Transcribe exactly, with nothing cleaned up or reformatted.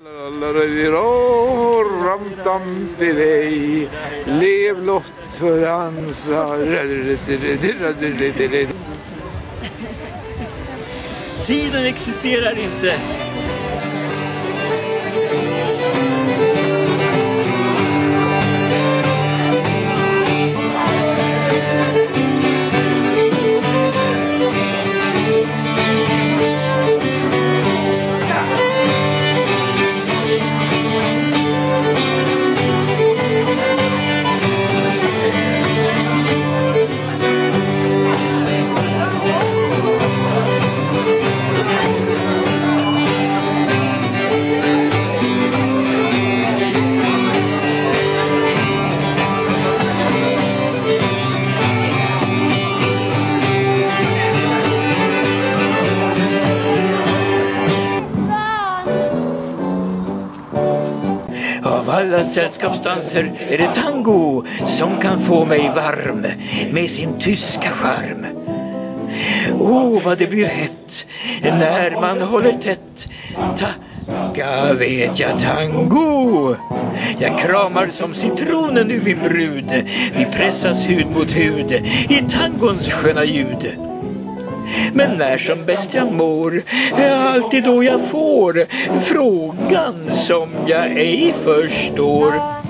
Ramtam till dig, lev lott för dansa. Tiden existerar inte. Av alla sällskapsdanser är det tango som kan få mig varm med sin tyska charm. Åh, oh, vad det blir hett när man håller tätt. Tacka vet jag tango. Jag kramar som citronen ur min brud. Vi pressas hud mot hud i tangons sköna ljud. Men när som bäst jag mår är alltid då jag får frågan som jag ej förstår.